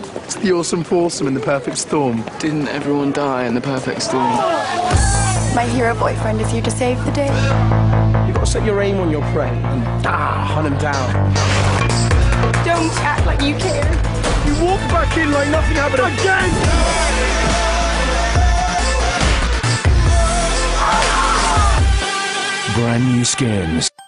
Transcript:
It's the awesome foursome in the perfect storm. Didn't everyone die in the perfect storm? My hero boyfriend is here to save the day. You've got to set your aim on your prey and hunt him down. Don't act like you care. You walk back in like nothing happened again! Brand new skins.